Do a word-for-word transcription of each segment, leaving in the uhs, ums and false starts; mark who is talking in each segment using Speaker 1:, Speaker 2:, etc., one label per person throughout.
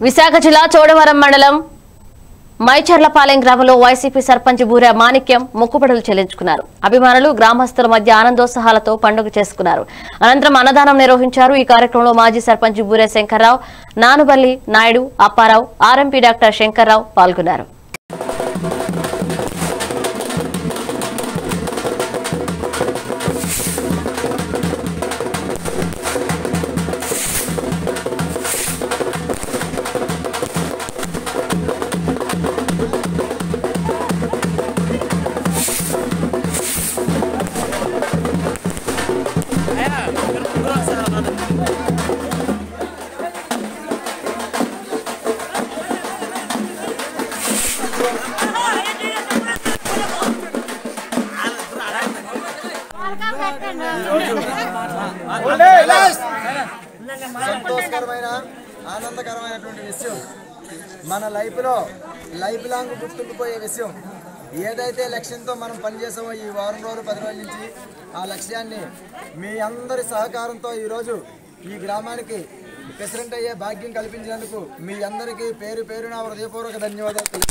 Speaker 1: విశాఖ జిల్లా చోడవరం మండలం మైచర్లపాలెం గ్రామంలో వైసీపీ సర్పంచ్ బూర మాణిక్యం మొక్కుబడులు చెల్లించుకున్నారు. అభిమానులు గ్రామస్తుల మధ్య ఆనందోత్సాహాలతో పండుగ చేసుకున్నారు. అనంతరం అన్నదానం నిర్వహించారు. ఈ కార్యక్రమంలో మాజీ సర్పంచ్ బూర శంకర్రావు, నానుబల్లి నాయుడు, అప్పారావు, ఆర్ఎంపీ డాక్టర్ శంకర్రావు పాల్గొన్నారు.
Speaker 2: సంతోషకరమైన ఆనందకరమైనటువంటి విషయం, మన లైఫ్లో లైఫ్ లాంగ్ గుర్తుండిపోయే విషయం. ఏదైతే లక్ష్యంతో మనం పనిచేసామో ఈ వారం రోజులు పది రోజుల నుంచి ఆ లక్ష్యాన్ని మీ అందరి సహకారంతో ఈరోజు ఈ గ్రామానికి ప్రెసిడెంట్ అయ్యే భాగ్యం కల్పించినందుకు మీ అందరికీ పేరు పేరున హృదయపూర్వక ధన్యవాదాలు.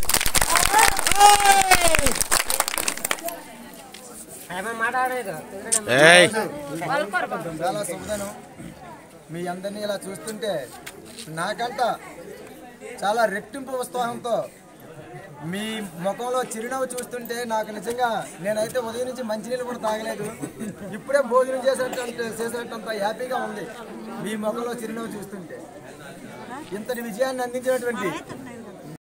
Speaker 2: చాలా శుభదనం. మీ అందరినీ ఇలా చూస్తుంటే నాకంట చాలా రెట్టింపు ఉత్సాహంతో మీ ముఖంలో చిరునవ్వు చూస్తుంటే నాకు నిజంగా నేనైతే ఉదయం నుంచి మంచినీళ్ళు కూడా తాగలేదు, ఇప్పుడే భోజనం చేసేటంత చేసేటంత హ్యాపీగా ఉంది మీ ముఖంలో చిరునవ్వు చూస్తుంటే. ఇంతటి విజయాన్ని అందించినటువంటి